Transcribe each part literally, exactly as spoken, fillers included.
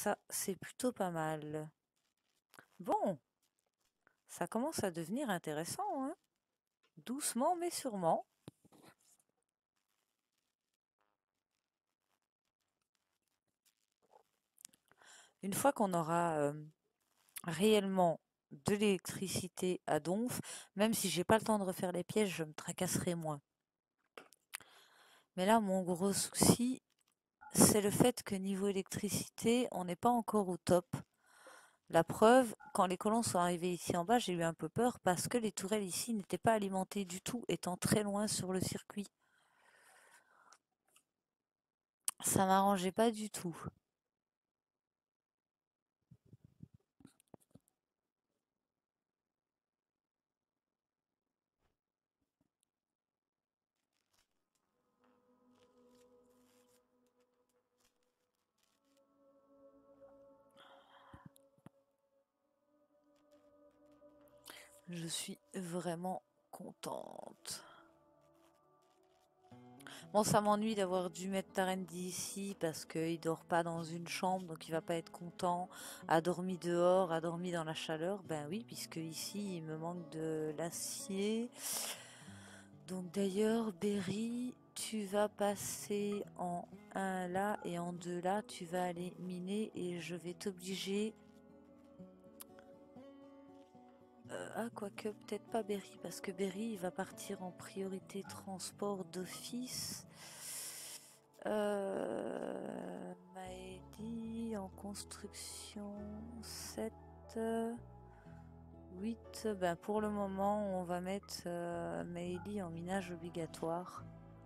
Ça, c'est plutôt pas mal. Bon, ça commence à devenir intéressant, hein. Doucement mais sûrement. Une fois qu'on aura euh, réellement de l'électricité à donf, même si j'ai pas le temps de refaire les pièges, je me tracasserai moins. Mais là, mon gros souci, c'est le fait que niveau électricité, on n'est pas encore au top. La preuve, quand les colons sont arrivés ici en bas, j'ai eu un peu peur parce que les tourelles ici n'étaient pas alimentées du tout, étant très loin sur le circuit. Ça m'arrangeait pas du tout. Je suis vraiment contente. Bon, ça m'ennuie d'avoir dû mettre Tarendi ici parce qu'il dort pas dans une chambre, donc il va pas être content. A dormi dehors, a dormi dans la chaleur. Ben oui, puisque ici il me manque de l'acier. Donc d'ailleurs, Berry, tu vas passer en un là et en deux là, tu vas aller miner et je vais t'obliger. Euh, ah, quoique, peut-être pas Berry, parce que Berry, il va partir en priorité transport d'office. Euh, Maëlie en construction sept, huit. Ben pour le moment, on va mettre euh, Maëlie en minage obligatoire.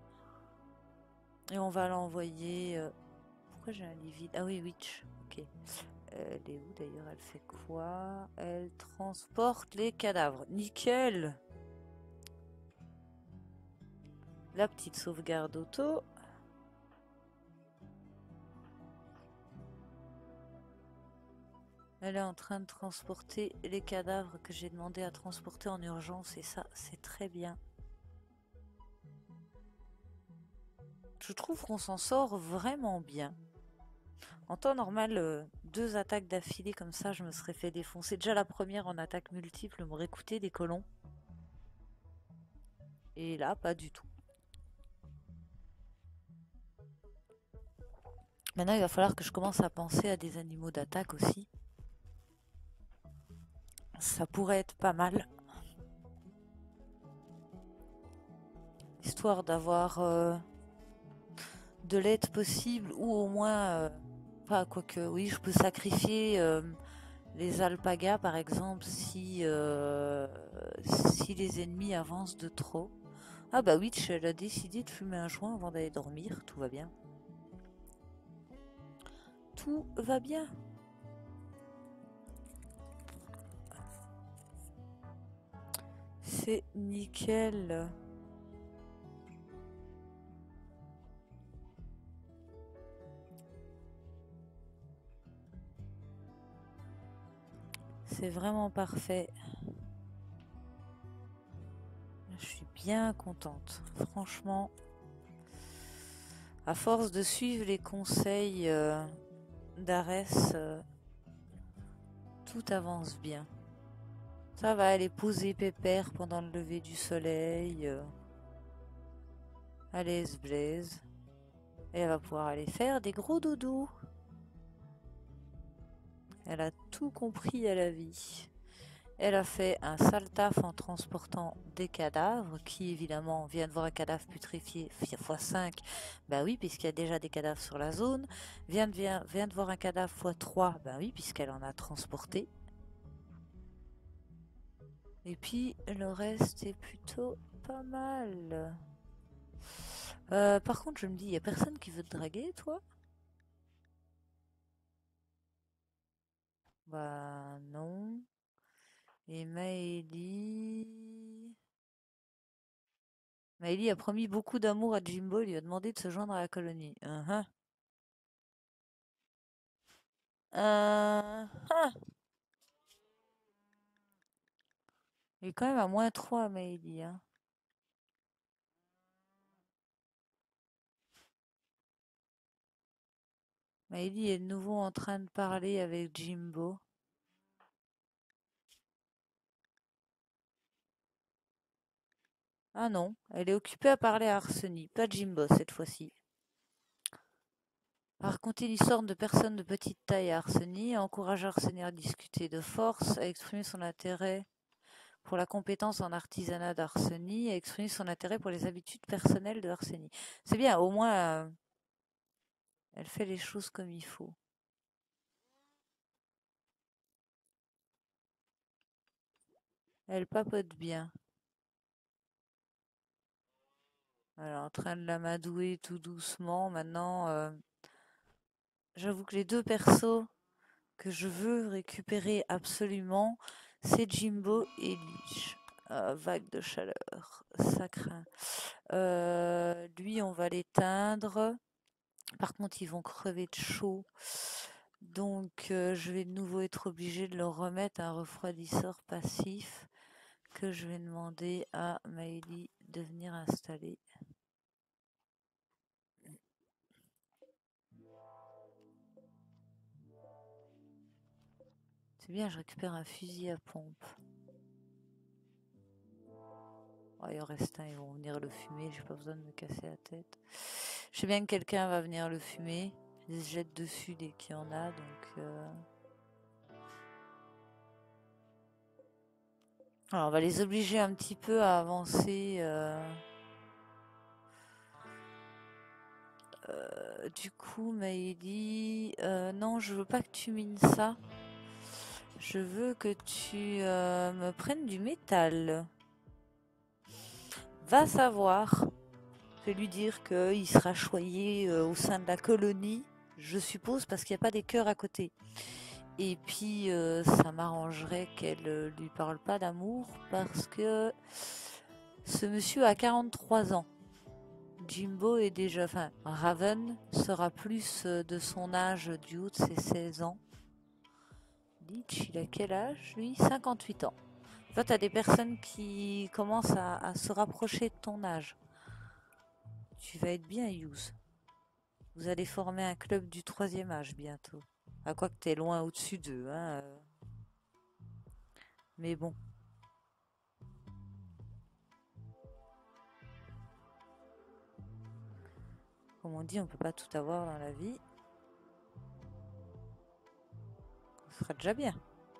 Et on va l'envoyer. Euh, pourquoi j'ai un lit vide? Ah oui, Witch. Ok. Elle est où d'ailleurs? Elle fait quoi? Elle transporte les cadavres. Nickel! La petite sauvegarde auto. Elle est en train de transporter les cadavres que j'ai demandé à transporter en urgence et ça, c'est très bien. Je trouve qu'on s'en sort vraiment bien. En temps normal, euh, deux attaques d'affilée comme ça, je me serais fait défoncer. Déjà la première en attaque multiple m'aurait coûté des colons. Et là, pas du tout. Maintenant, il va falloir que je commence à penser à des animaux d'attaque aussi. Ça pourrait être pas mal. Histoire d'avoir euh, de l'aide possible ou au moins... Euh, enfin, quoique, oui, je peux sacrifier euh, les alpagas par exemple si, euh, si les ennemis avancent de trop. Ah bah Witch, elle a décidé de fumer un joint avant d'aller dormir, tout va bien. Tout va bien. C'est nickel. C'est vraiment parfait. Je suis bien contente. Franchement, à force de suivre les conseils euh, d'Arès, euh, tout avance bien. Ça va aller poser pépère pendant le lever du soleil. Euh, à l'aise Blaise. Et elle va pouvoir aller faire des gros doudous. Elle a tout compris à la vie. Elle a fait un sale taf en transportant des cadavres, qui évidemment vient de voir un cadavre putréfié fois cinq. Bah oui, puisqu'il y a déjà des cadavres sur la zone. Vient de, vient, vient de voir un cadavre fois trois. Bah oui, puisqu'elle en a transporté. Et puis le reste est plutôt pas mal. Euh, par contre, je me dis, il n'y a personne qui veut te draguer, toi? Bah non. Et Maëlie... Maëlie a promis beaucoup d'amour à Jimbo et lui a demandé de se joindre à la colonie. Uh -huh. Uh -huh. Il est quand même à moins trois, Maëlie. Hein. Maëlie est de nouveau en train de parler avec Jimbo. Ah non, elle est occupée à parler à Arseny, pas Jimbo cette fois-ci. À raconter l'histoire de personnes de petite taille à Arseny, à encourager Arseny à discuter de force, à exprimer son intérêt pour la compétence en artisanat d'Arseny, à exprimer son intérêt pour les habitudes personnelles de Arseny. C'est bien, au moins, euh, elle fait les choses comme il faut. Elle papote bien. Elle est en train de l'amadouer tout doucement. Maintenant, euh, j'avoue que les deux persos que je veux récupérer absolument, c'est Jimbo et Lich. Euh, vague de chaleur, ça craint. Euh, lui, on va l'éteindre. Par contre, ils vont crever de chaud. Donc, euh, je vais de nouveau être obligé de leur remettre un refroidisseur passif que je vais demander à Maëlie de venir installer. C'est bien, je récupère un fusil à pompe. Oh, il en reste un, ils vont venir le fumer, j'ai pas besoin de me casser la tête. Je sais bien que quelqu'un va venir le fumer. Ils se jettent dessus dès qu'il y en a, donc... Euh... Alors, on va les obliger un petit peu à avancer. Euh... Euh, du coup, Maëlie... Euh, non, je veux pas que tu mines ça. Je veux que tu euh, me prennes du métal. Va savoir. Je vais lui dire qu'il sera choyé euh, au sein de la colonie, je suppose, parce qu'il n'y a pas des cœurs à côté. Et puis, euh, ça m'arrangerait qu'elle euh, lui parle pas d'amour, parce que ce monsieur a quarante-trois ans. Jimbo est déjà... Enfin, Raven sera plus euh, de son âge du haut de ses seize ans. Lich, il a quel âge, lui? cinquante-huit ans. Toi, tu as des personnes qui commencent à, à se rapprocher de ton âge. Tu vas être bien, Yous. Vous allez former un club du troisième âge bientôt. À quoi que t'es loin au-dessus d'eux, hein. euh. Mais bon. Comme on dit, on peut pas tout avoir dans la vie. Ce sera déjà bien.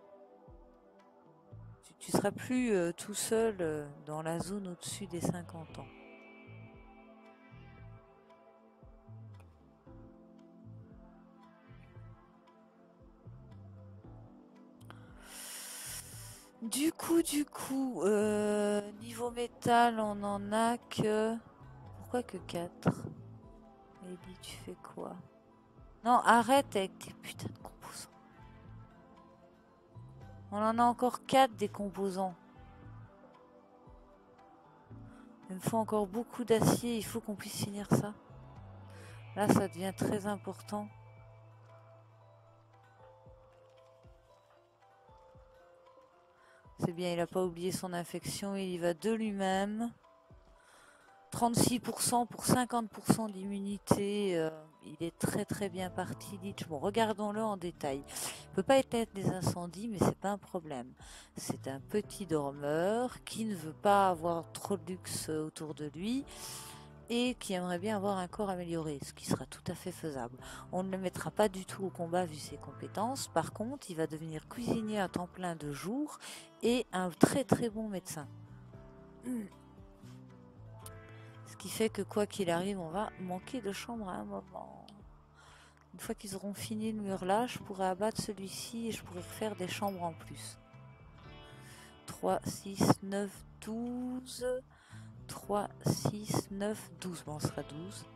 Tu, tu seras plus euh, tout seul euh, dans la zone au-dessus des cinquante ans. Du coup, du coup, euh, niveau métal, on en a que... Pourquoi que quatre? Ellie, tu fais quoi? Non, arrête avec tes putains de composants. On en a encore quatre des composants. Il me faut encore beaucoup d'acier, il faut qu'on puisse finir ça. Là, ça devient très important. C'est bien, il n'a pas oublié son infection, il y va de lui-même. trente-six pour cent pour cinquante pour cent d'immunité, euh, il est très très bien parti. Lich. Bon, regardons-le en détail. Il ne peut pas éteindre les incendies, mais c'est pas un problème. C'est un petit dormeur qui ne veut pas avoir trop de luxe autour de lui et qui aimerait bien avoir un corps amélioré, ce qui sera tout à fait faisable. On ne le mettra pas du tout au combat vu ses compétences. Par contre, il va devenir cuisinier à temps plein de jour et un très très bon médecin. Ce qui fait que quoi qu'il arrive, on va manquer de chambre à un moment. Une fois qu'ils auront fini le mur là, je pourrais abattre celui-ci et je pourrais refaire des chambres en plus. trois, six, neuf, douze. trois, six, neuf, douze. Bon, on sera douze.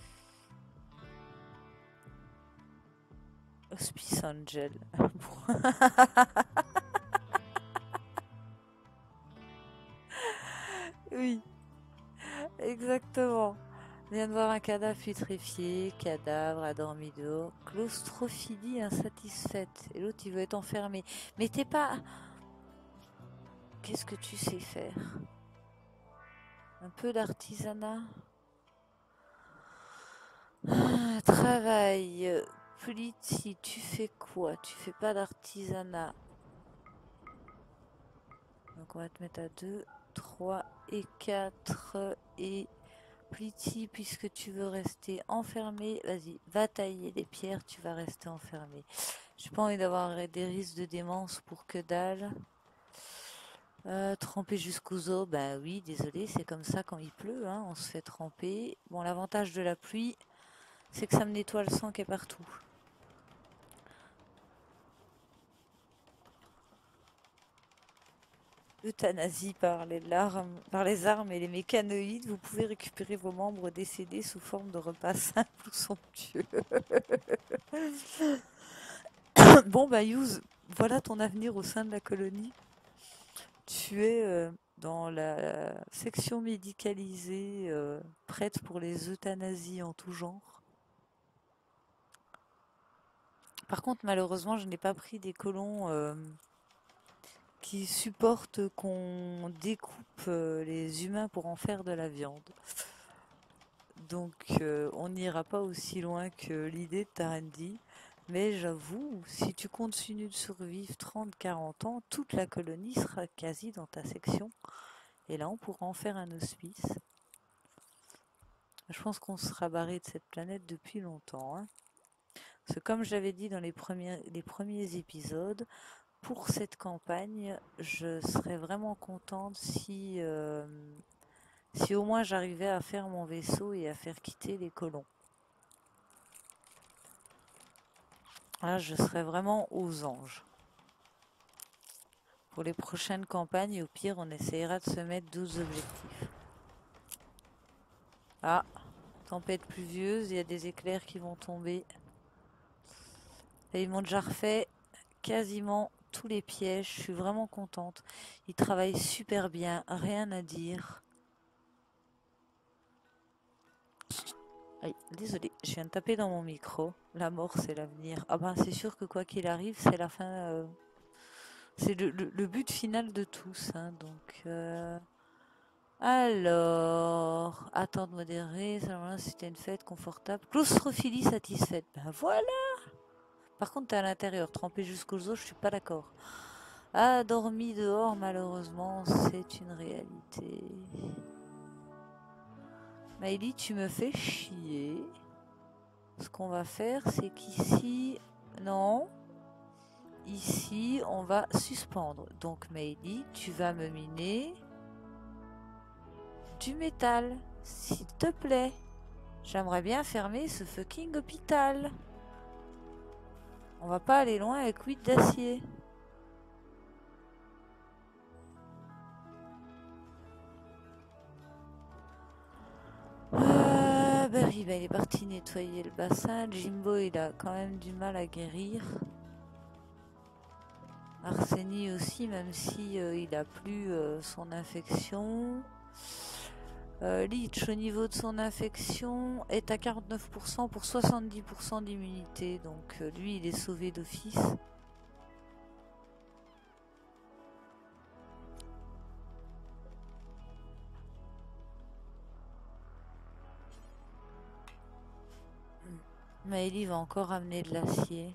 Hospice Angel. Oui, exactement. On vient de voir un cadavre putréfié, cadavre a dormi dehors, claustrophilie insatisfaite. Et l'autre, il veut être enfermé. Mais t'es pas... Qu'est-ce que tu sais faire? Un peu d'artisanat. Ah, travail Pliti, tu fais quoi? Tu fais pas d'artisanat. Donc on va te mettre à deux, trois et quatre. Et Pliti, puisque tu veux rester enfermé, vas-y, va tailler les pierres, tu vas rester enfermé. J'ai pas envie d'avoir des risques de démence pour que dalle. Euh, tremper jusqu'aux os, bah oui, désolé, c'est comme ça quand il pleut, hein, on se fait tremper. Bon, l'avantage de la pluie, c'est que ça me nettoie le sang qui est partout. Euthanasie par les larmes, par les armes et les mécanoïdes, vous pouvez récupérer vos membres décédés sous forme de repas simples ou somptueux. Bon bah Yous, voilà ton avenir au sein de la colonie. Tu es euh, dans la section médicalisée, euh, prête pour les euthanasies en tout genre. Par contre, malheureusement, je n'ai pas pris des colons euh, qui supportent qu'on découpe euh, les humains pour en faire de la viande. Donc, euh, on n'ira pas aussi loin que l'idée de Tarendi. Mais j'avoue, si tu continues de survivre trente à quarante ans, toute la colonie sera quasi dans ta section. Et là, on pourra en faire un hospice. Je pense qu'on sera barré de cette planète depuis longtemps, hein. Parce que comme j'avais dit dans les premiers, les premiers épisodes, pour cette campagne, je serais vraiment contente si, euh, si au moins j'arrivais à faire mon vaisseau et à faire quitter les colons. Là, je serais vraiment aux anges. Pour les prochaines campagnes, au pire, on essayera de se mettre douze objectifs. Ah, tempête pluvieuse, il y a des éclairs qui vont tomber. Et ils m'ont déjà refait quasiment tous les pièges, je suis vraiment contente. Ils travaillent super bien, rien à dire. Aïe, désolé, je viens de taper dans mon micro. La mort, c'est l'avenir. Ah ben, c'est sûr que quoi qu'il arrive, c'est la fin. Euh, c'est le, le- le but final de tous, hein, donc. euh, Alors, attends de modérer. Seulement, c'était une fête confortable. Claustrophilie satisfaite. Ben voilà. Par contre, t'es à l'intérieur, trempé jusqu'aux os, je suis pas d'accord. Ah, dormi dehors, malheureusement, c'est une réalité. Maëlie, tu me fais chier. Ce qu'on va faire, c'est qu'ici... Non. Ici, on va suspendre. Donc, Maëlie, tu vas me miner du métal, s'il te plaît. J'aimerais bien fermer ce fucking hôpital. On va pas aller loin avec huit d'acier. Euh, Barry, bah, il est parti nettoyer le bassin. Jimbo, il a quand même du mal à guérir. Arseny aussi, même si euh, il a plus euh, son infection. Euh, Leech, au niveau de son infection, est à quarante-neuf pour cent pour soixante-dix pour cent d'immunité. Donc euh, lui, il est sauvé d'office. Maëlie va encore amener de l'acier.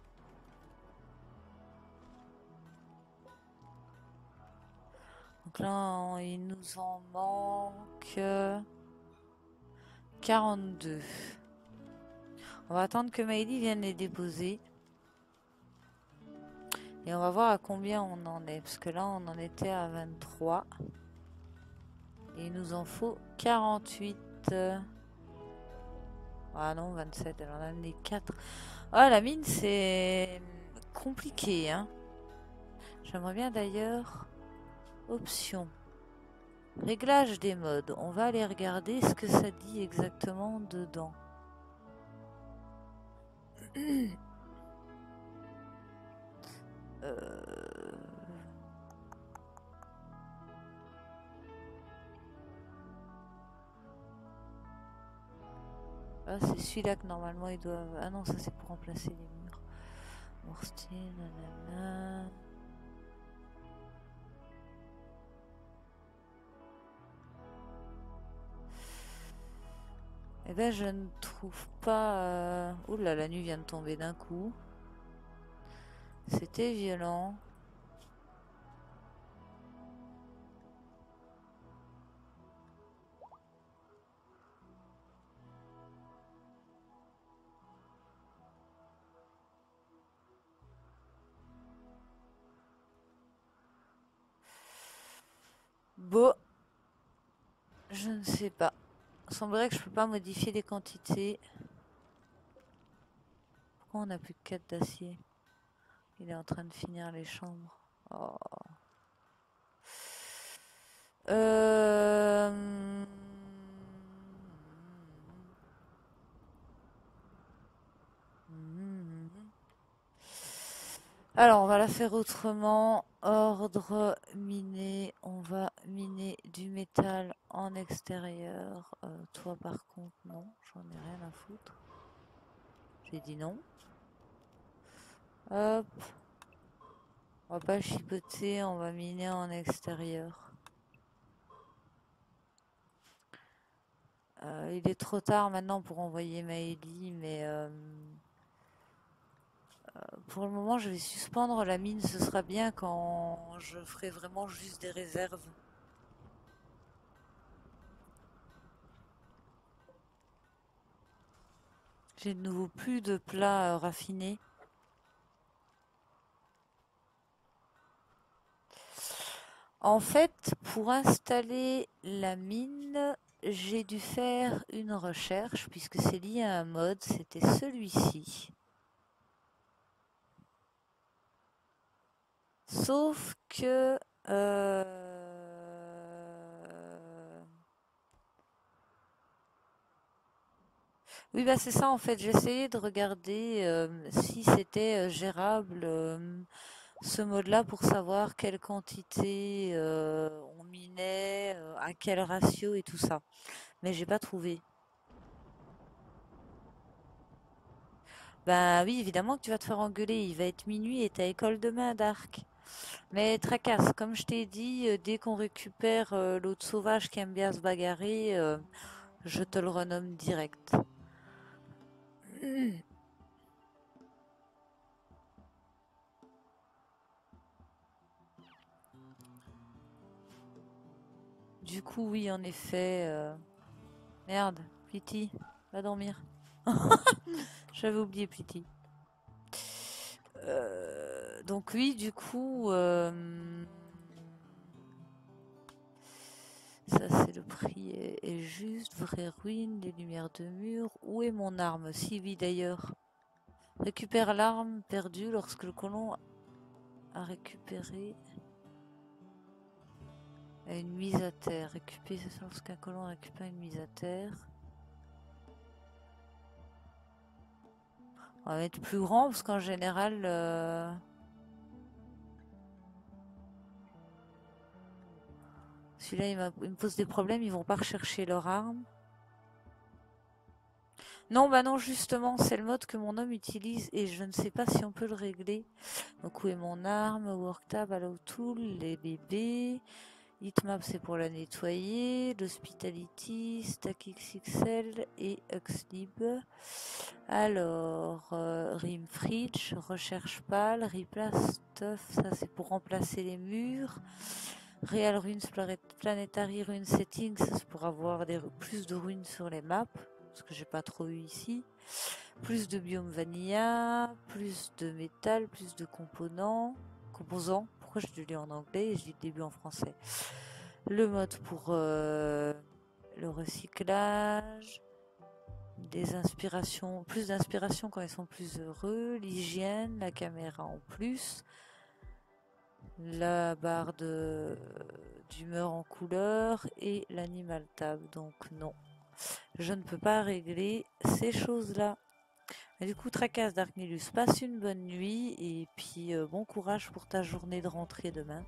Donc là, il nous en manque quarante-deux. On va attendre que Maëlie vienne les déposer. Et on va voir à combien on en est. Parce que là, on en était à vingt-trois. Et il nous en faut quarante-huit. Ah non, vingt-sept. Elle en a amené quatre. Ah, la mine, c'est compliqué, hein. J'aimerais bien d'ailleurs... Options. Réglage des modes. On va aller regarder ce que ça dit exactement dedans. euh... Ah, c'est celui-là que normalement ils doivent... Ah non, ça c'est pour remplacer les murs. Morstine, nanana... Eh ben, je ne trouve pas... Euh... Ouh là, la nuit vient de tomber d'un coup. C'était violent. Bon, je ne sais pas. Il semblerait que je peux pas modifier les quantités. Pourquoi on n'a plus que quatre d'acier? Il est en train de finir les chambres. Oh. Euh... Alors, on va la faire autrement. Ordre miné. On va miner du métal en extérieur. Euh, toi, par contre, non. J'en ai rien à foutre. J'ai dit non. Hop. On va pas chipoter. On va miner en extérieur. Euh, il est trop tard maintenant pour envoyer Maëlie, mais... Euh... Pour le moment, je vais suspendre la mine. Ce sera bien quand je ferai vraiment juste des réserves. J'ai de nouveau plus de plats euh, raffinés. En fait, pour installer la mine, j'ai dû faire une recherche puisque c'est lié à un mode. C'était celui-ci. Sauf que... Euh... Oui, bah c'est ça en fait. J'essayais de regarder euh, si c'était euh, gérable euh, ce mode-là pour savoir quelle quantité euh, on minait, euh, à quel ratio et tout ça. Mais j'ai pas trouvé. Bah oui, évidemment que tu vas te faire engueuler. Il va être minuit et t'as école demain, Dark. Mais tracasse, comme je t'ai dit, euh, dès qu'on récupère euh, l'autre sauvage qui aime bien se bagarrer, euh, je te le renomme direct. Du coup, oui, en effet. euh, Merde, Plity, va dormir. J'avais oublié Plity. Euh, Donc oui, du coup... euh, Ça, c'est le prix est, est juste. Vraie ruine, des lumières de mur. Où est mon arme? Si, oui, d'ailleurs. Récupère l'arme perdue lorsque le colon a récupéré une mise à terre. Récupérer lorsqu'un colon récupère une mise à terre. On va mettre plus grand parce qu'en général... Euh... Celui-là, il, il me pose des problèmes. Ils vont pas rechercher leur arme. Non, bah non, justement, c'est le mode que mon homme utilise et je ne sais pas si on peut le régler. Donc, où est mon arme? Worktab, Allow Tool, les bébés. Hitmap, c'est pour la nettoyer. L'Hospitality, Stack X X L et Uxlib. Alors, euh, Rimfridge, Recherche Pâle, Replace Stuff, ça c'est pour remplacer les murs. Real Runes Planetary Rune Settings, ça c'est pour avoir des, plus de runes sur les maps. Parce que j'ai pas trop eu ici. Plus de biome vanilla, plus de métal, plus de composants. Composants. Pourquoi je le lis en anglais et je lis le début en français? Le mode pour euh, le recyclage. Des inspirations, plus d'inspiration quand ils sont plus heureux. L'hygiène, la caméra en plus. La barre de d'humeur en couleur et l'animal tab. Donc non. Je ne peux pas régler ces choses-là. Mais du coup, tracasse Darknilus, passe une bonne nuit et puis euh, bon courage pour ta journée de rentrée demain.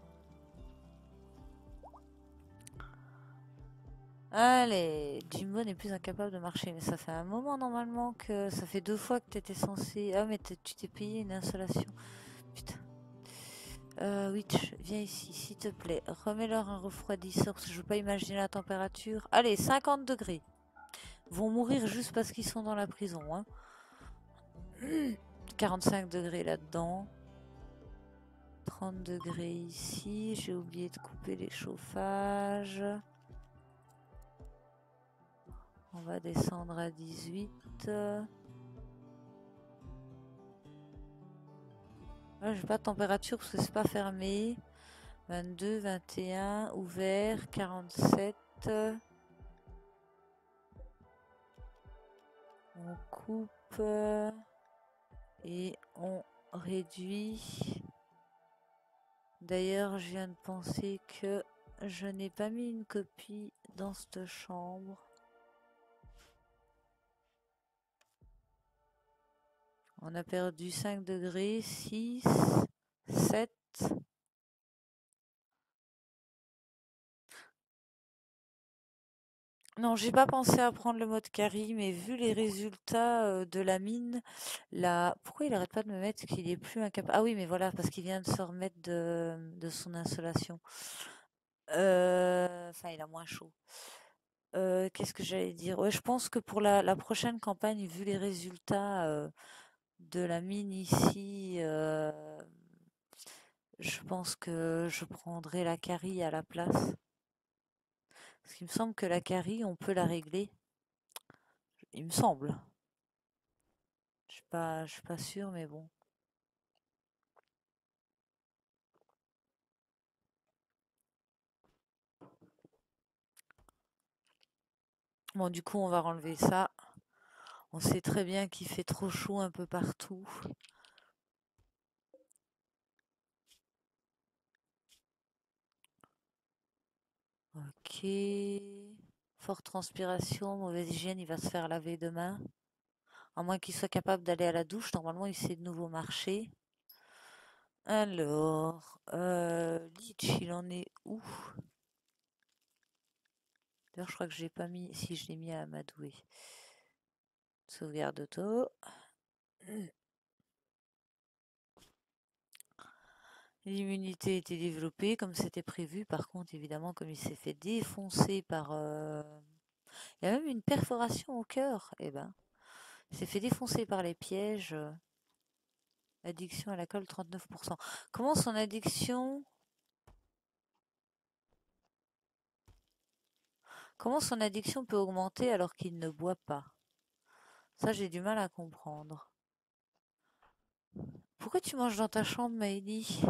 Allez, Jimbo n'est plus incapable de marcher, mais ça fait un moment normalement que... Ça fait deux fois que tu étais censé... Ah mais tu t'es payé une installation. Putain. Euh, Witch, viens ici, s'il te plaît. Remets-leur un refroidisseur, parce que je veux pas imaginer la température. Allez, cinquante degrés. vont mourir juste parce qu'ils sont dans la prison. Hein. quarante-cinq degrés là-dedans. trente degrés ici. J'ai oublié de couper les chauffages. On va descendre à dix-huit. Là, j'ai pas de température parce que c'est pas fermé. vingt-deux, vingt et un, ouvert, quarante-sept. On coupe et on réduit. D'ailleurs, je viens de penser que je n'ai pas mis une copie dans cette chambre. On a perdu cinq degrés, six, sept. Non, j'ai pas pensé à prendre le mode carry, mais vu les résultats euh, de la mine, là, pourquoi il arrête pas de me mettre qu'il est plus incapable? Ah oui, mais voilà, parce qu'il vient de se remettre de, de son insolation. Euh, Enfin, il a moins chaud. Euh, Qu'est-ce que j'allais dire? Ouais, je pense que pour la, la prochaine campagne, vu les résultats euh, de la mine ici, euh, je pense que je prendrai la carry à la place. Parce qu'il me semble que la carry, on peut la régler. Il me semble. Je suis pas, je suis pas sûre, mais bon. Bon, du coup, on va enlever ça. On sait très bien qu'il fait trop chaud un peu partout. Ok. Forte transpiration, mauvaise hygiène, il va se faire laver demain. À moins qu'il soit capable d'aller à la douche. Normalement, il sait de nouveau marcher. Alors, euh, Leech, il en est où? D'ailleurs, je crois que je l'ai pas mis. Si, je l'ai mis à amadouer. Sauvegarde auto. L'immunité a été développée comme c'était prévu. Par contre, évidemment, comme il s'est fait défoncer par... euh, Il y a même une perforation au cœur. Eh ben, il s'est fait défoncer par les pièges. Addiction à l'alcool, trente-neuf pour cent. Comment son addiction... Comment son addiction peut augmenter alors qu'il ne boit pas? Ça, j'ai du mal à comprendre. Pourquoi tu manges dans ta chambre, Maëlie?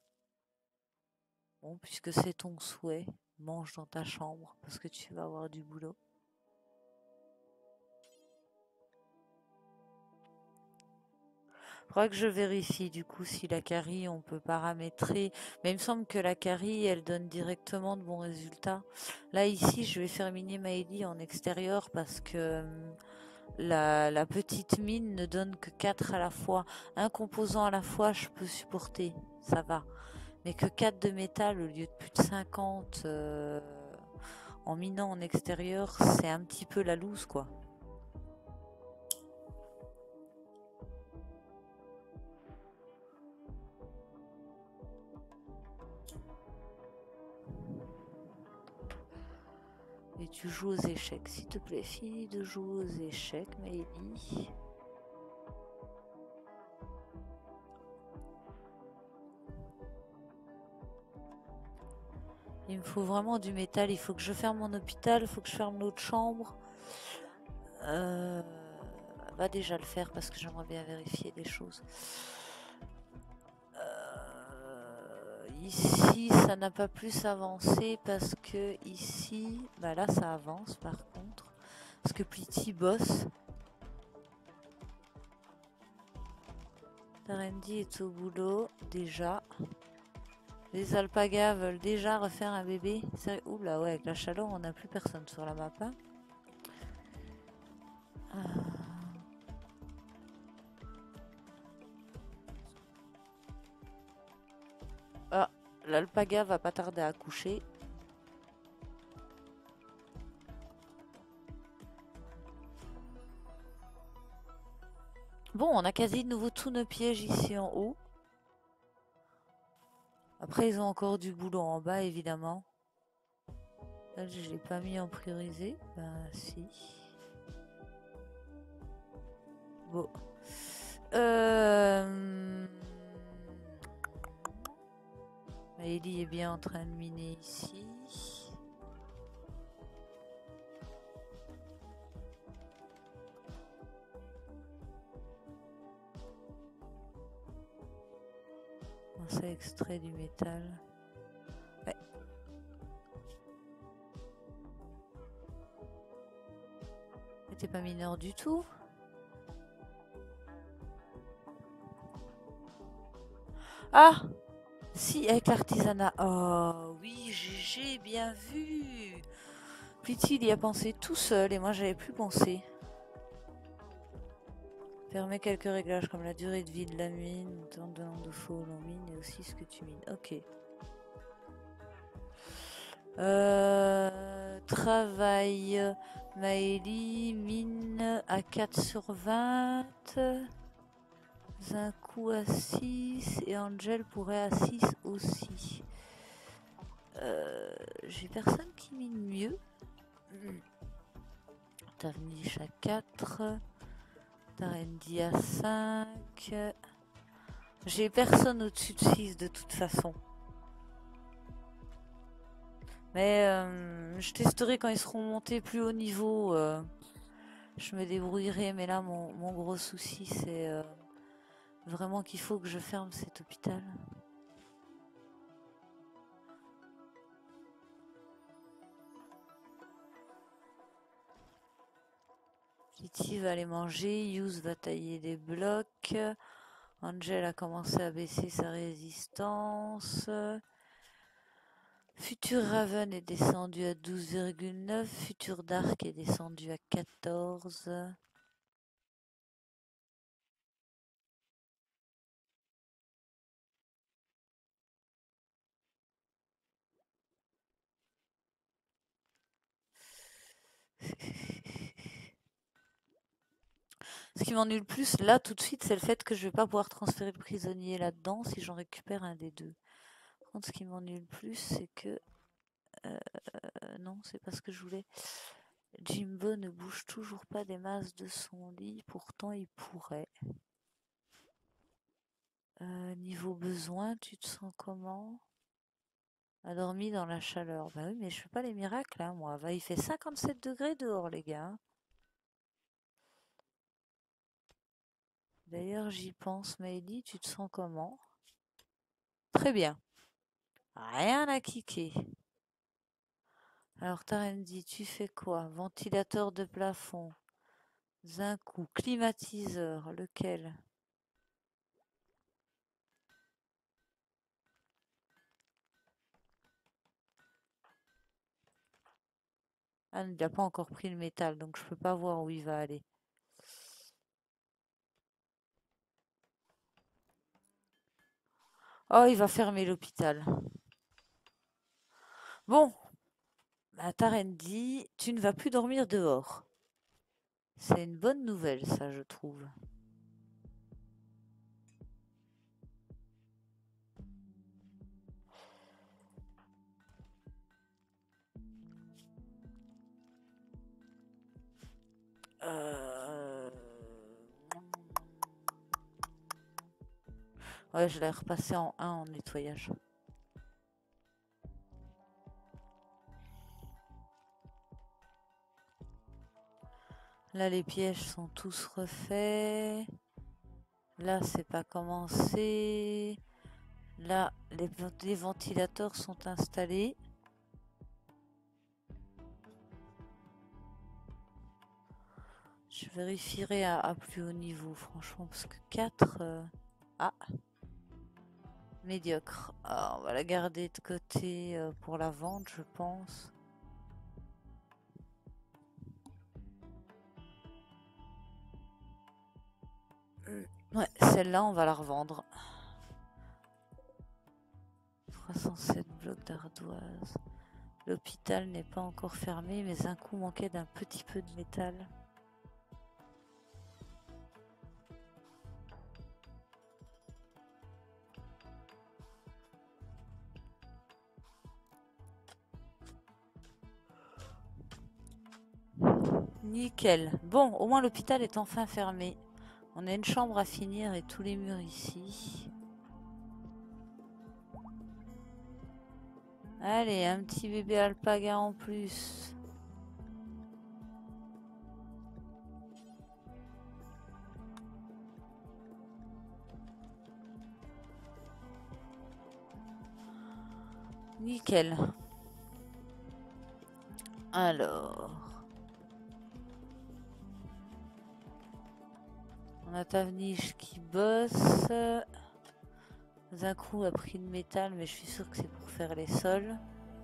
Bon, puisque c'est ton souhait, mange dans ta chambre parce que tu vas avoir du boulot. Faudra que je vérifie du coup si la carry on peut paramétrer. Mais il me semble que la carry elle donne directement de bons résultats. Là ici je vais faire miner Maëlie en extérieur parce que hum, la, la petite mine ne donne que quatre à la fois. Un composant à la fois je peux supporter, ça va. Mais que quatre de métal au lieu de plus de cinquante euh, en minant en extérieur, c'est un petit peu la loose quoi. Et tu joues aux échecs, s'il te plaît, fille de jouer aux échecs, Maëlie. Il me faut vraiment du métal, il faut que je ferme mon hôpital, il faut que je ferme l'autre chambre. Euh, va déjà le faire parce que j'aimerais bien vérifier des choses. Euh, ici, ça n'a pas plus avancé parce que ici, bah là ça avance par contre. Parce que Plity bosse. Tarendi est au boulot déjà. Les alpagas veulent déjà refaire un bébé. Oula, ouais, avec la chaleur, on n'a plus personne sur la map. Hein. Euh... Ah, l'alpaga va pas tarder à accoucher. Bon, on a quasi de nouveau tous nos pièges ici en haut. Après, ils ont encore du boulot en bas, évidemment. Là, je l'ai pas mis en priorisé. Ben, si. Bon. Euh... Ellie est bien en train de miner ici. On s'est extrait du métal. Ouais. Mais t'es pas mineur du tout? Ah! Si, avec l'artisanat. Oh oui, j'ai bien vu. Plity, il y a pensé tout seul et moi j'avais plus pensé. Permet quelques réglages comme la durée de vie de la mine, le temps de nombre de fois où l'on mine et aussi ce que tu mines. Ok. Euh, travail. Maëlie mine à quatre sur vingt. Zinkou à six et Angel pourrait à six aussi. Euh, J'ai personne qui mine mieux. Tavnish à quatre. Tarendi à cinq. J'ai personne au-dessus de six de toute façon. Mais euh, je testerai quand ils seront montés plus haut niveau. Euh, je me débrouillerai. Mais là, mon, mon gros souci, c'est euh, vraiment qu'il faut que je ferme cet hôpital. Kitty va aller manger. Yous va tailler des blocs. Angel a commencé à baisser sa résistance. Futur Raven est descendu à douze virgule neuf. Futur Dark est descendu à quatorze. Ce qui m'ennuie le plus là tout de suite, c'est le fait que je vais pas pouvoir transférer le prisonnier là-dedans si j'en récupère un des deux. Par contre, ce qui m'ennuie le plus, c'est que... Euh, non, c'est pas ce que je voulais. Jimbo ne bouge toujours pas des masses de son lit, pourtant il pourrait. Euh, niveau besoin, tu te sens comment? A dormi dans la chaleur. Bah oui, mais je fais pas les miracles, hein, moi. Bah, il fait cinquante-sept degrés dehors, les gars. D'ailleurs, j'y pense, Maëlie, tu te sens comment? Très bien. Rien à kicker. Alors, Tarendi, tu fais quoi? Ventilateur de plafond. Zinkou. Climatiseur. Lequel? Ah, il n'a pas encore pris le métal, donc je peux pas voir où il va aller. Oh, il va fermer l'hôpital. Bon. Bah, Tarendi, tu ne vas plus dormir dehors. C'est une bonne nouvelle, ça, je trouve. Euh... Ouais, je l'ai repassé en un en nettoyage. Là, les pièges sont tous refaits. Là, c'est pas commencé. Là, les, les ventilateurs sont installés. Je vérifierai à, à plus haut niveau, franchement, parce que quatre... Euh... Ah, médiocre. Ah, on va la garder de côté euh, pour la vente, je pense. Ouais, celle-là, on va la revendre. trois cent sept blocs d'ardoise. L'hôpital n'est pas encore fermé, mais un coup manquait d'un petit peu de métal. Nickel. Bon, au moins l'hôpital est enfin fermé. On a une chambre à finir et tous les murs ici. Allez, un petit bébé alpaga en plus. Nickel. Alors. On a Tavniche qui bosse. Zakrou a pris le métal, mais je suis sûre que c'est pour faire les sols.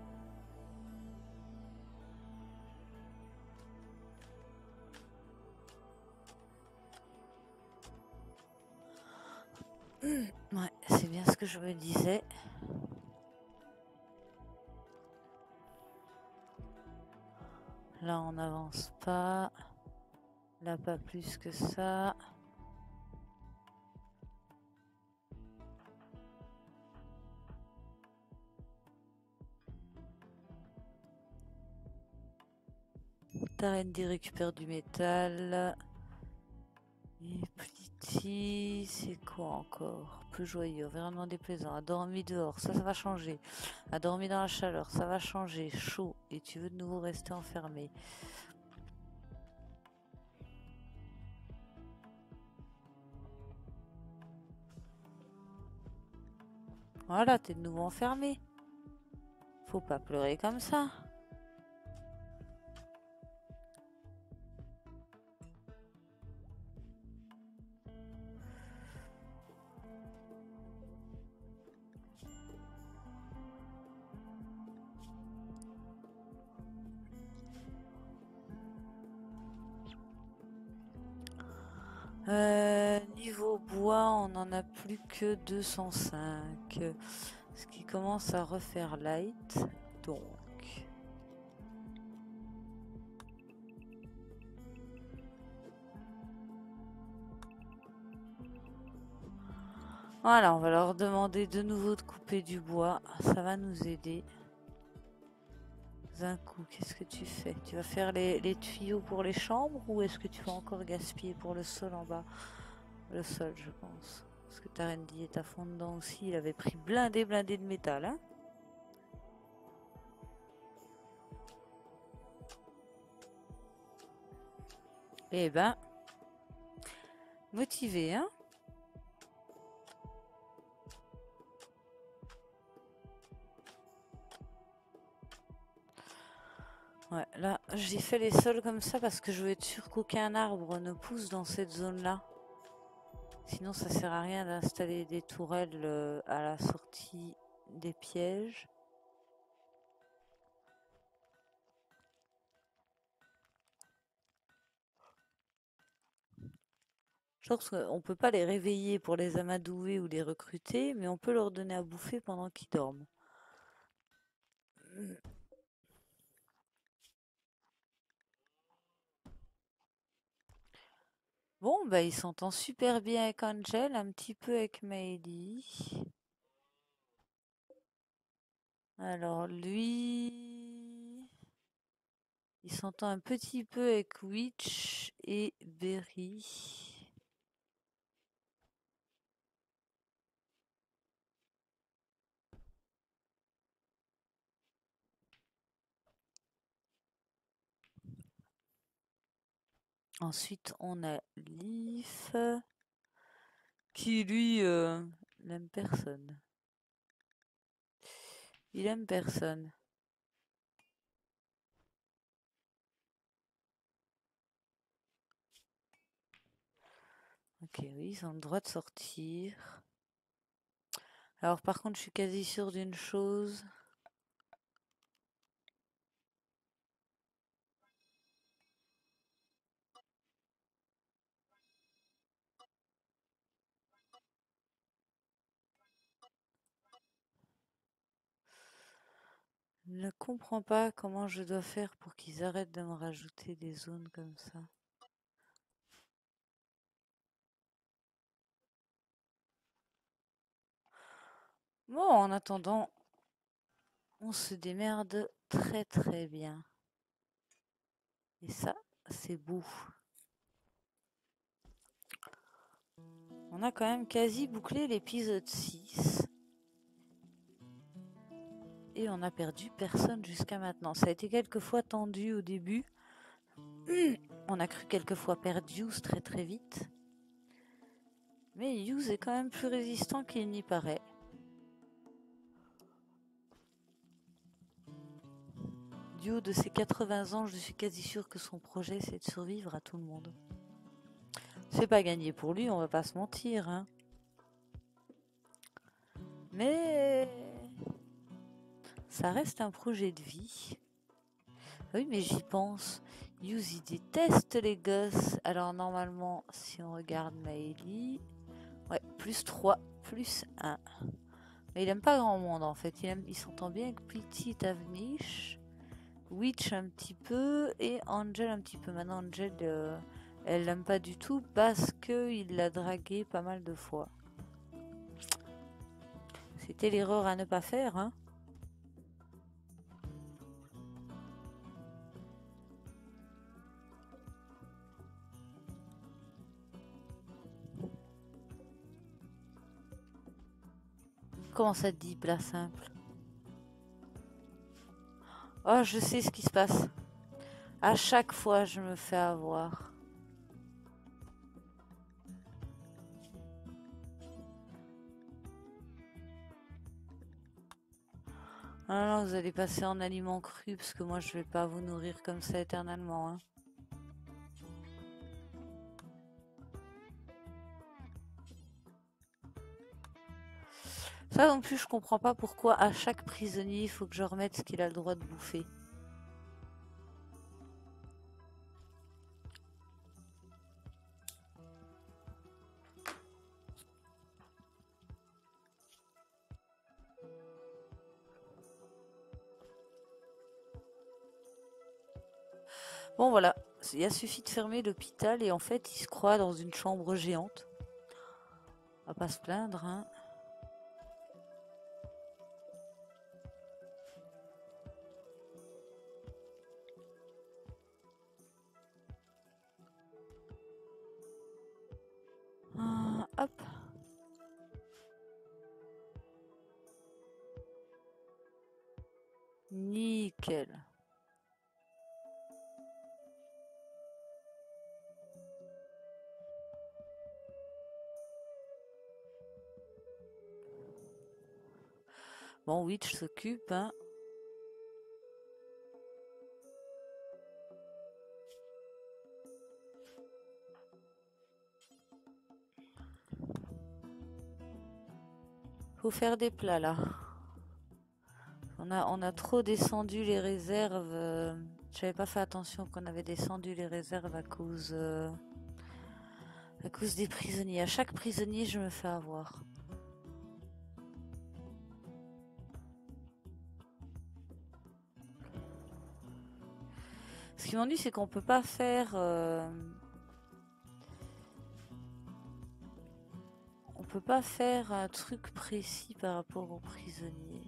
Ouais, c'est bien ce que je me disais. Là, on n'avance pas. Là, pas plus que ça. Tarendi récupère du métal. Et Pliti, c'est quoi encore? Plus joyeux, environnement déplaisant, a dormi dehors, ça, ça va changer. A dormi dans la chaleur, ça va changer. Chaud, et tu veux de nouveau rester enfermé. Voilà, t'es de nouveau enfermé. Faut pas pleurer comme ça. Euh, niveau bois, on en a plus que deux cent cinq. Ce qui commence à refaire light. Donc. Voilà, on va leur demander de nouveau de couper du bois. Ça va nous aider. Un coup, qu'est-ce que tu fais? Tu vas faire les, les tuyaux pour les chambres ou est-ce que tu vas encore gaspiller pour le sol en bas? Le sol, je pense. Parce que Tarendi est à fond dedans aussi. Il avait pris blindé, blindé de métal. Hein, eh ben, motivé, hein? Ouais, là, j'ai fait les sols comme ça parce que je veux être sûr qu'aucun arbre ne pousse dans cette zone-là. Sinon, ça sert à rien d'installer des tourelles euh, à la sortie des pièges. Je pense qu'on peut pas les réveiller pour les amadouer ou les recruter, mais on peut leur donner à bouffer pendant qu'ils dorment. Bon, bah il s'entend super bien avec Angel, un petit peu avec Meili. Alors lui, il s'entend un petit peu avec Witch et Berry. Ensuite, on a Leaf, qui lui euh, n'aime personne. Il aime personne. Ok, oui, ils ont le droit de sortir. Alors par contre, je suis quasi sûre d'une chose. Je ne comprends pas comment je dois faire pour qu'ils arrêtent de me rajouter des zones comme ça. Bon, en attendant, on se démerde très très bien. Et ça, c'est beau. On a quand même quasi bouclé l'épisode six. Et on a perdu personne jusqu'à maintenant. Ça a été quelquefois tendu au début. On a cru quelquefois perdre Hughes très très vite. Mais Hughes est quand même plus résistant qu'il n'y paraît. Du haut de ses quatre-vingts ans, je suis quasi sûr que son projet c'est de survivre à tout le monde. C'est pas gagné pour lui, on va pas se mentir. Hein. Mais ça reste un projet de vie. Oui, mais j'y pense. Hughes, il déteste les gosses. Alors normalement, si on regarde Maëlie... Ouais, plus trois, plus un. Mais il aime pas grand monde en fait. Il, aime... il s'entend bien avec Pretty Avnish, Witch un petit peu et Angel un petit peu. Maintenant, Angel, euh, elle l'aime pas du tout parce qu'il l'a dragué pas mal de fois. C'était l'erreur à ne pas faire, hein. Comment ça te dit, plat simple? Oh, je sais ce qui se passe. À chaque fois, je me fais avoir. Ah non, vous allez passer en aliments crus parce que moi, je vais pas vous nourrir comme ça éternellement, hein. Ça non plus, je comprends pas pourquoi à chaque prisonnier, il faut que je remette ce qu'il a le droit de bouffer. Bon voilà, il a suffi de fermer l'hôpital et en fait, il se croit dans une chambre géante. On va pas se plaindre, hein. Ah, hop. Nickel. Bon, Witch s'occupe, hein. Faut faire des plats là. On a, on a trop descendu les réserves. Euh, J'avais pas fait attention qu'on avait descendu les réserves à cause, euh, à cause des prisonniers. À chaque prisonnier, je me fais avoir. Ce qui m'ennuie, c'est qu'on peut pas faire... Euh... On peut pas faire un truc précis par rapport aux prisonniers.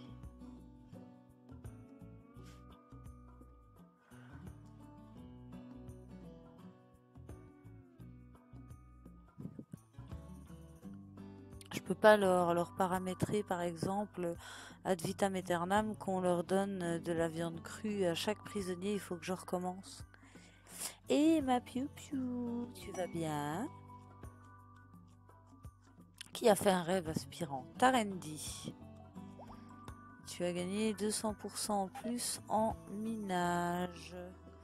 Je peux pas leur, leur paramétrer, par exemple, ad vitam aeternam, qu'on leur donne de la viande crue à chaque prisonnier. Il faut que je recommence. Et ma piou piou, tu vas bien? Qui a fait un rêve aspirant? Tarendi. Tu as gagné deux cents pour cent en plus en minage.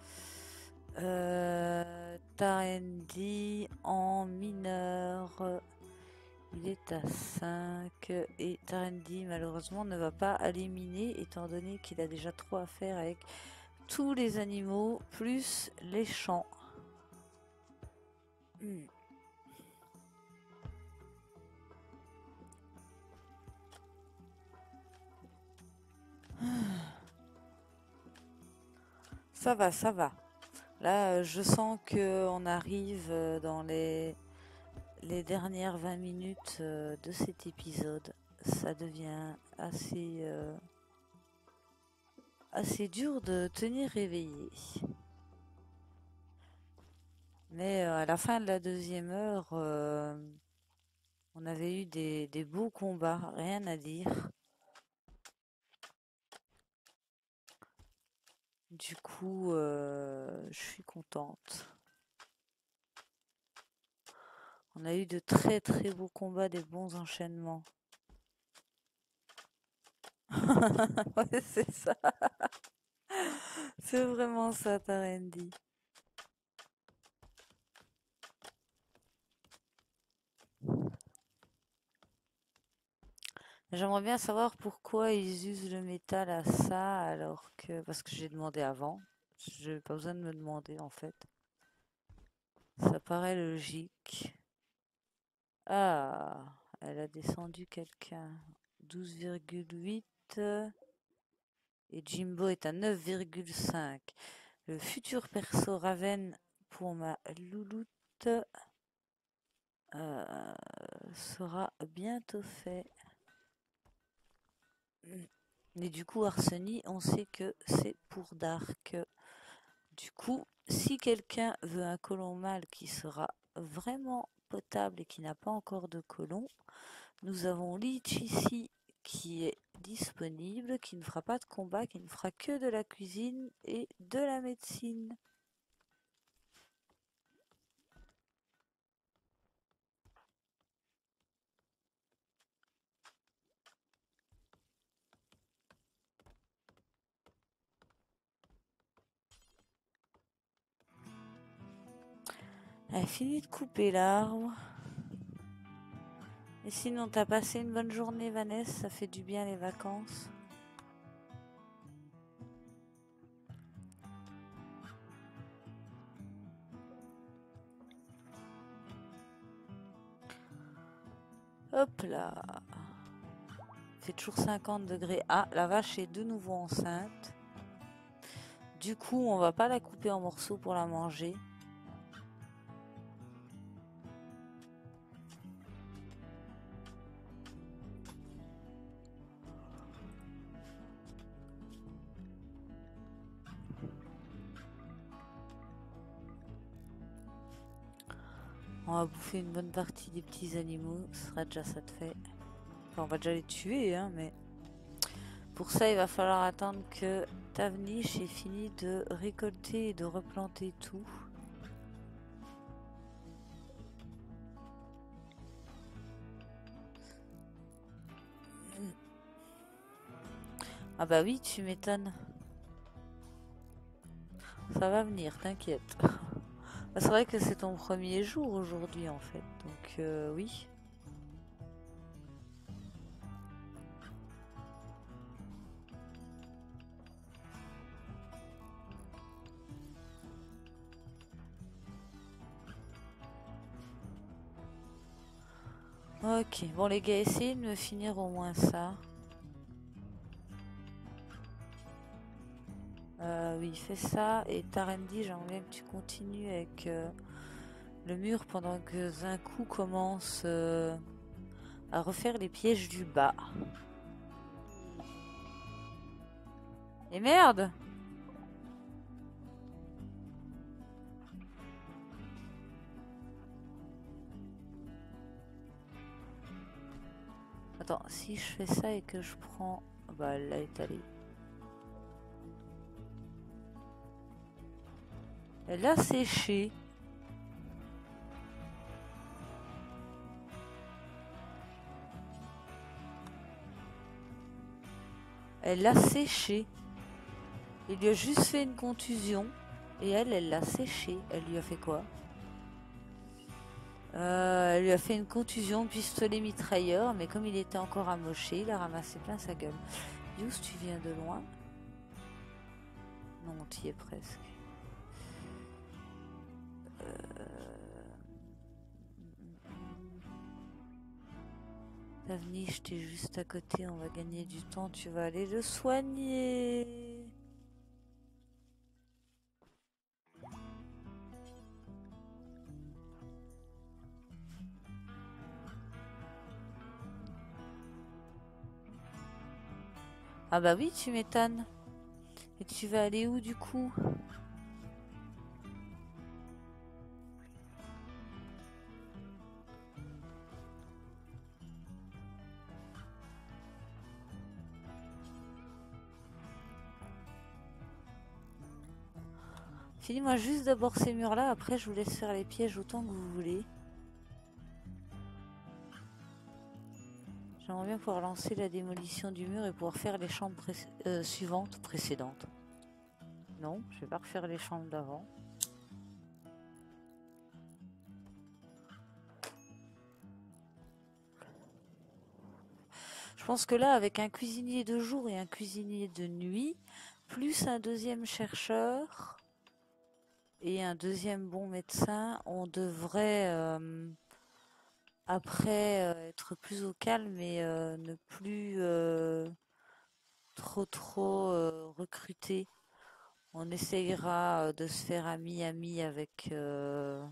Euh, Tarendi en mineur. Il est à cinq. Et Tarendi, malheureusement, ne va pas aller miner, étant donné qu'il a déjà trop à faire avec tous les animaux, plus les champs. Hmm. Ça va, ça va. Là, je sens qu'on arrive dans les, les dernières vingt minutes de cet épisode. Ça devient assez, euh, assez dur de tenir réveillé. Mais à la fin de la deuxième heure, euh, On avait eu des, des beaux combats, rien à dire. Du coup, euh, je suis contente. On a eu de très très beaux combats, des bons enchaînements. Ouais, c'est ça. C'est vraiment ça, Tarendi. J'aimerais bien savoir pourquoi ils usent le métal à ça alors que... Parce que j'ai demandé avant. J'ai pas besoin de me demander en fait. Ça paraît logique. Ah, elle a descendu quelqu'un. douze virgule huit. Et Jimbo est à neuf virgule cinq. Le futur perso Raven pour ma louloute euh, sera bientôt fait. Et du coup, Arseny, on sait que c'est pour Dark. Du coup, si quelqu'un veut un colon mâle qui sera vraiment potable et qui n'a pas encore de colon, nous avons Leech ici qui est disponible, qui ne fera pas de combat, qui ne fera que de la cuisine et de la médecine. Elle a fini de couper l'arbre. Et sinon, t'as passé une bonne journée, Vanessa? Ça fait du bien les vacances. Hop là. Il fait toujours cinquante degrés. Ah, la vache est de nouveau enceinte. Du coup, on va pas la couper en morceaux pour la manger. On va bouffer une bonne partie des petits animaux. Ce sera déjà ça de fait. Enfin, on va déjà les tuer, hein, mais... Pour ça, il va falloir attendre que Tavnish ait fini de récolter et de replanter tout. Ah bah oui, tu m'étonnes. Ça va venir, t'inquiète. C'est vrai que c'est ton premier jour aujourd'hui en fait, donc euh, oui. Ok, bon les gars, essayez de me finir au moins ça. Euh, oui, fais ça. Et Tarendi, j'aimerais bien que tu continues avec euh, le mur pendant que Zinku commence euh, à refaire les pièges du bas. Et merde! Attends, si je fais ça et que je prends... Bah, elle est allée. Elle a séché. Elle l'a séché. Il lui a juste fait une contusion. Et elle, elle l'a séché. Elle lui a fait quoi? euh, Elle lui a fait une contusion, pistolet mitrailleur. Mais comme il était encore amoché, il a ramassé plein sa gueule. Yous, tu viens de loin? Non, t'y es presque. Euh... Tavnish, t'es juste à côté, on va gagner du temps. Tu vas aller le soigner. Ah bah oui, tu m'étonnes. Et tu vas aller où du coup? Finis-moi juste d'abord ces murs-là, après je vous laisse faire les pièges autant que vous voulez. J'aimerais bien pouvoir lancer la démolition du mur et pouvoir faire les chambres pré euh, suivantes, précédentes. Non, je vais pas refaire les chambres d'avant. Je pense que là, avec un cuisinier de jour et un cuisinier de nuit, plus un deuxième chercheur et un deuxième bon médecin, on devrait euh, après euh, être plus au calme et euh, ne plus euh, trop trop euh, recruter. On essayera euh, de se faire ami-ami avec... euh,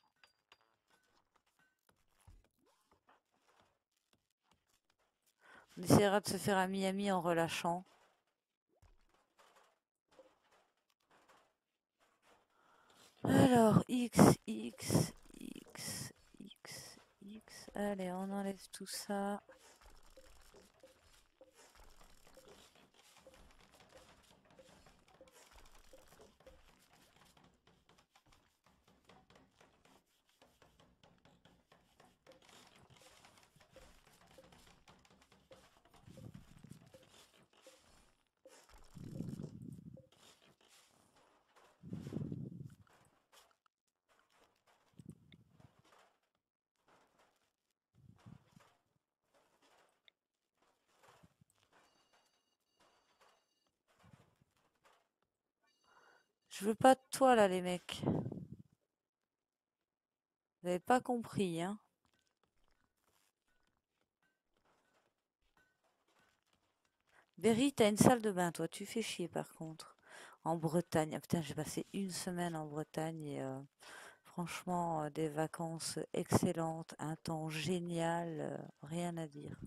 On essaiera de se faire ami-ami en relâchant. Alors, X, X, X, X, X. Allez, on enlève tout ça. Je veux pas de toi là, les mecs. Vous avez pas compris, hein. Berry, t'as une salle de bain, toi. Tu fais chier, par contre. En Bretagne. Ah, putain, j'ai passé une semaine en Bretagne et euh, franchement, euh, des vacances excellentes, un temps génial, euh, rien à dire.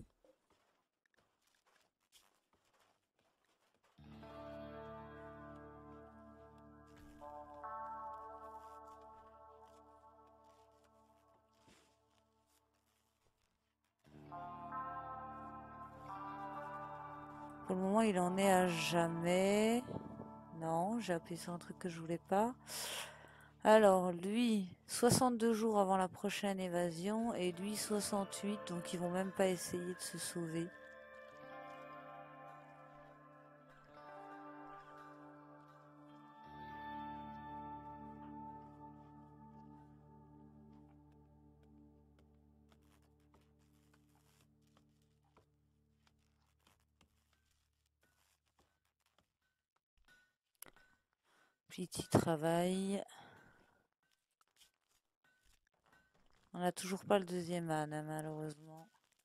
Pour le moment, il en est à jamais. Non, j'ai appuyé sur un truc que je voulais pas. Alors, lui, soixante-deux jours avant la prochaine évasion, et lui, soixante-huit, donc ils vont même pas essayer de se sauver. Petit travail. On n'a toujours pas le deuxième âne, hein, malheureusement.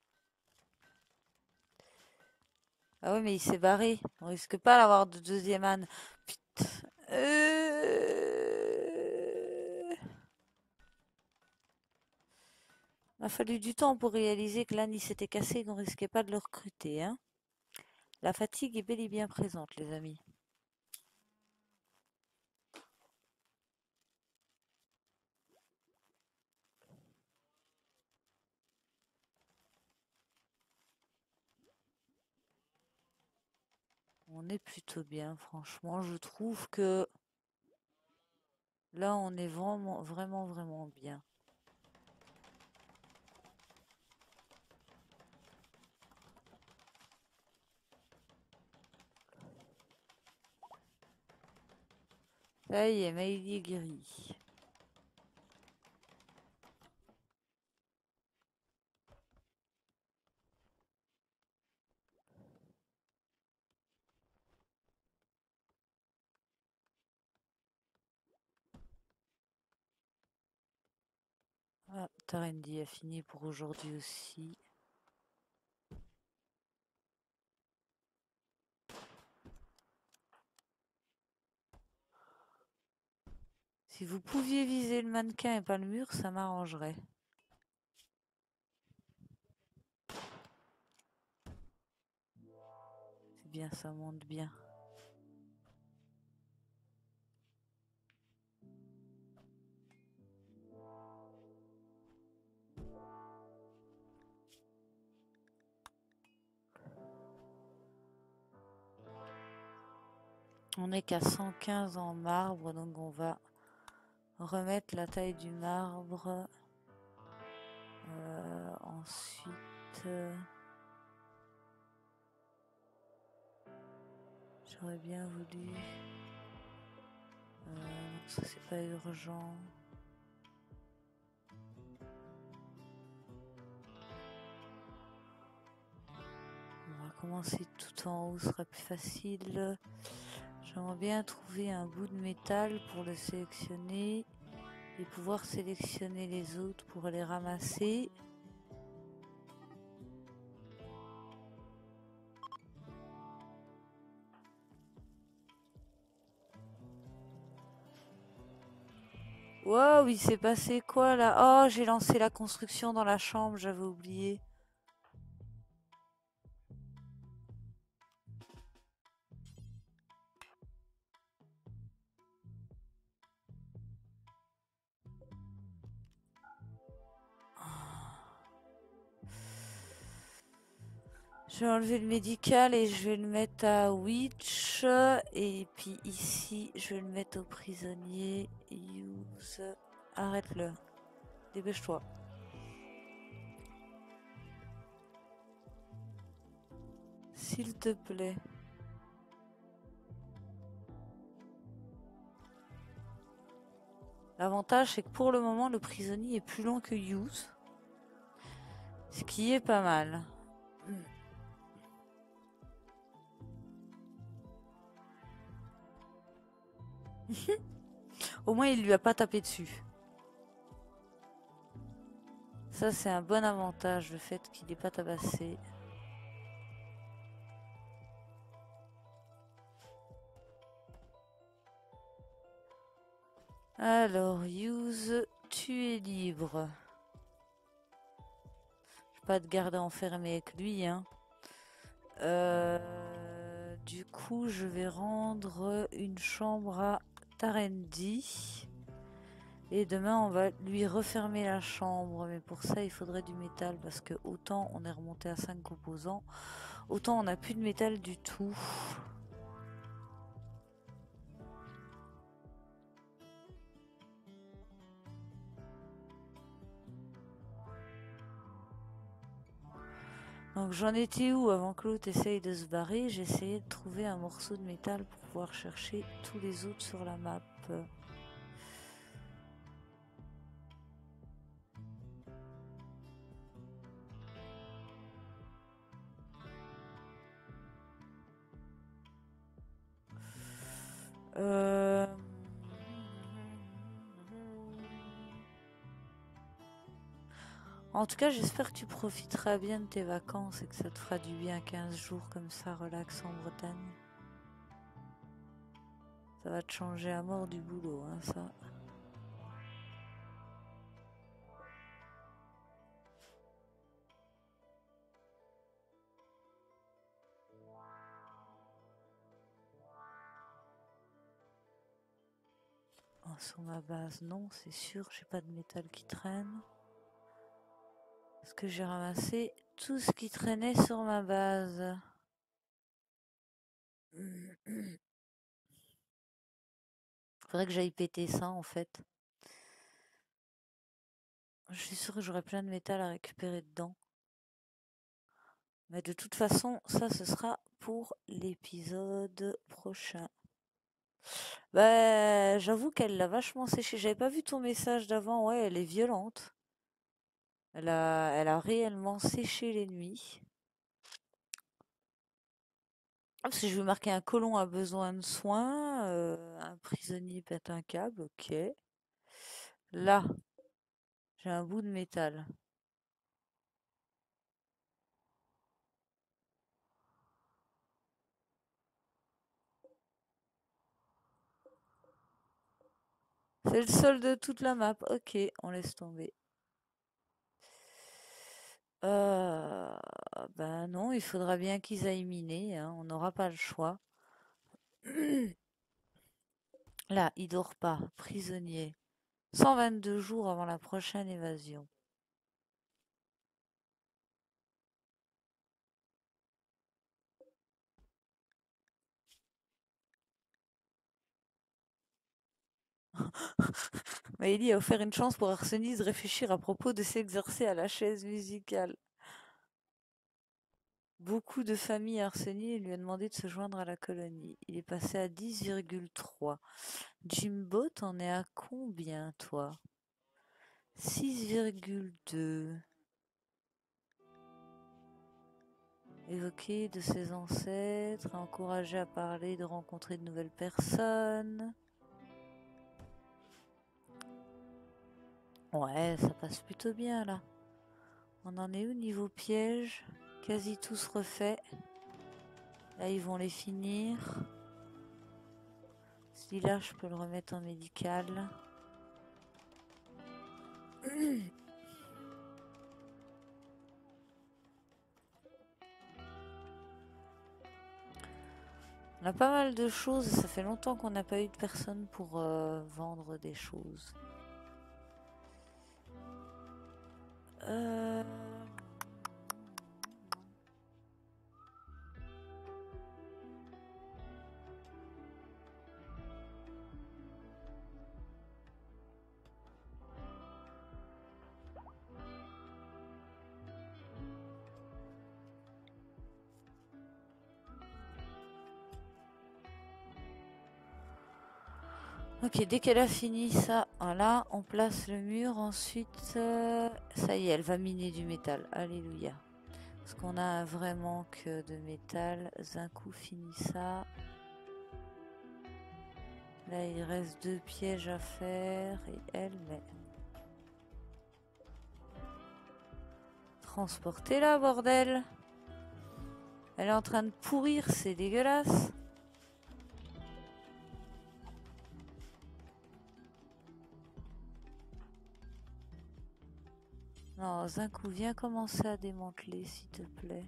Ah oui, mais il s'est barré. On risque pas d'avoir de deuxième âne. Putain. Euh... Il a fallu du temps pour réaliser que l'âne il s'était cassé et qu'on risquait pas de le recruter, hein. La fatigue est bel et bien présente, les amis. On est plutôt bien, franchement. Je trouve que là, on est vraiment, vraiment, vraiment bien. Ça y est, Maïli est guéri. Ah, Tarendi a fini pour aujourd'hui aussi. Si vous pouviez viser le mannequin et pas le mur, ça m'arrangerait. C'est bien, ça monte bien. On est qu'à cent quinze en marbre, donc on va remettre la taille du marbre. Euh, ensuite, euh, j'aurais bien voulu. Euh, ça c'est pas urgent. On va commencer tout en haut, ce sera plus facile. J'aimerais bien trouver un bout de métal pour le sélectionner et pouvoir sélectionner les autres pour les ramasser. Wow, il s'est passé quoi là? Oh, j'ai lancé la construction dans la chambre, j'avais oublié. Je vais enlever le médical et je vais le mettre à Witch. Et puis ici, je vais le mettre au prisonnier. Use. Arrête-le. Dépêche-toi. S'il te plaît. L'avantage, c'est que pour le moment, le prisonnier est plus long que Use. Ce qui est pas mal. Au moins, il lui a pas tapé dessus. Ça, c'est un bon avantage, le fait qu'il n'ait pas tabassé. Alors, Use, tu es libre. Je vais pas te garder enfermé avec lui, hein. Euh, du coup, je vais rendre une chambre à Tarendi. Et demain, on va lui refermer la chambre. Mais pour ça, il faudrait du métal. Parce que autant on est remonté à cinq composants, autant on n'a plus de métal du tout. Donc j'en étais où avant que l'autre essaye de se barrer? J'ai essayé de trouver un morceau de métal pour pouvoir chercher tous les autres sur la map. Euh... En tout cas, j'espère que tu profiteras bien de tes vacances et que ça te fera du bien quinze jours comme ça, relax en Bretagne. Ça va te changer à mort du boulot, hein, ça. Oh, sur ma base, non, c'est sûr, j'ai pas de métal qui traîne. Parce que j'ai ramassé tout ce qui traînait sur ma base. Faudrait que j'aille péter ça en fait. Je suis sûre que j'aurai plein de métal à récupérer dedans. Mais de toute façon, ça ce sera pour l'épisode prochain. Bah, j'avoue qu'elle l'a vachement séché. J'avais pas vu ton message d'avant. Ouais, elle est violente. Elle a, elle a réellement séché les nuits. Ah, parce que je vais marquer un colon a besoin de soins. Euh, un prisonnier pète un câble. Ok. Là, j'ai un bout de métal. C'est le sol de toute la map. Ok, on laisse tomber. Euh, ben non, il faudra bien qu'ils aillent miner, hein, on n'aura pas le choix. Là, il dort pas, prisonnier. cent vingt-deux jours avant la prochaine évasion. Maëlie a offert une chance pour Arsenis de réfléchir à propos de s'exercer à la chaise musicale. Beaucoup de familles Arseny lui a demandé de se joindre à la colonie. Il est passé à dix virgule trois. Jimbo, t'en es à combien, toi? six virgule deux. Évoquer de ses ancêtres, encourager à parler, de rencontrer de nouvelles personnes. Ouais, ça passe plutôt bien là. On en est où niveau piège? Quasi tous refaits. Là, ils vont les finir. Celui-là, je peux le remettre en médical. On a pas mal de choses. Ça fait longtemps qu'on n'a pas eu de personne pour euh, vendre des choses. Euh... Ok, dès qu'elle a fini ça, voilà, on place le mur. Ensuite, euh, ça y est, elle va miner du métal. Alléluia. Parce qu'on a un vrai manque de métal. Un coup fini ça. Là, il reste deux pièges à faire. Et elle, mais... Transportez-la, bordel! Elle est en train de pourrir, c'est dégueulasse. Non, un coup, viens commencer à démanteler, s'il te plaît.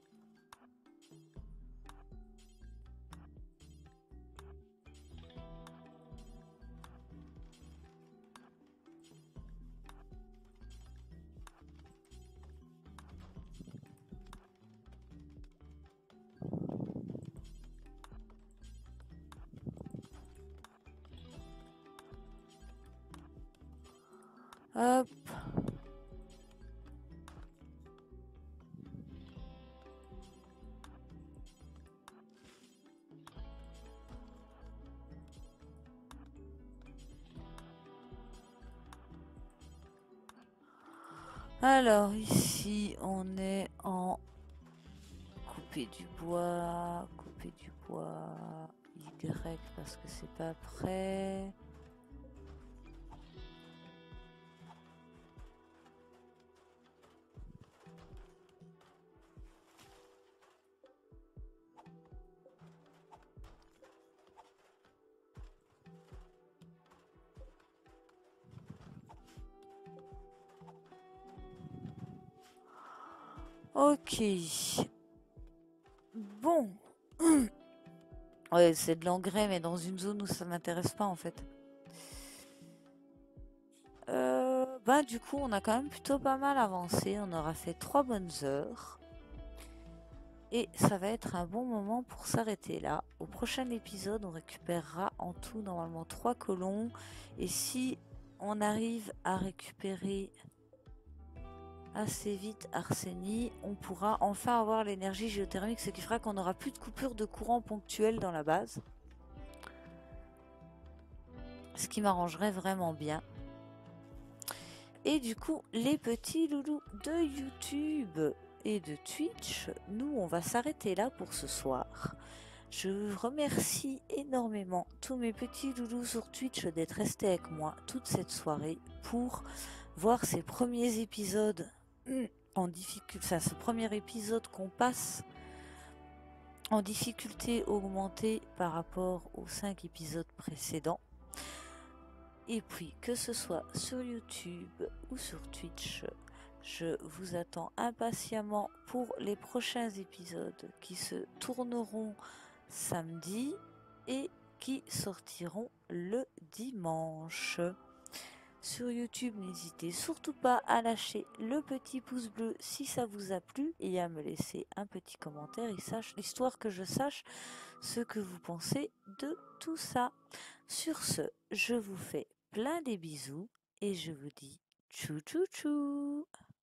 Hop. Alors ici on est en couper du bois, couper du bois, Y parce que c'est pas prêt. Ok. Bon. Ouais, c'est de l'engrais, mais dans une zone où ça m'intéresse pas en fait. Euh, bah du coup, on a quand même plutôt pas mal avancé. On aura fait trois bonnes heures. Et ça va être un bon moment pour s'arrêter là. Au prochain épisode, on récupérera en tout normalement trois colons. Et si on arrive à récupérer assez vite Arseny, on pourra enfin avoir l'énergie géothermique, ce qui fera qu'on n'aura plus de coupure de courant ponctuelle dans la base. Ce qui m'arrangerait vraiment bien. Et du coup, les petits loulous de YouTube et de Twitch, nous, on va s'arrêter là pour ce soir. Je remercie énormément tous mes petits loulous sur Twitch d'être restés avec moi toute cette soirée pour voir ces premiers épisodes en difficulté, enfin ce premier épisode qu'on passe en difficulté augmentée par rapport aux cinq épisodes précédents. Et puis que ce soit sur YouTube ou sur Twitch, je vous attends impatiemment pour les prochains épisodes qui se tourneront samedi et qui sortiront le dimanche. Sur YouTube, n'hésitez surtout pas à lâcher le petit pouce bleu si ça vous a plu et à me laisser un petit commentaire, histoire que je sache ce que vous pensez de tout ça. Sur ce, je vous fais plein des bisous et je vous dis tchou tchou tchou.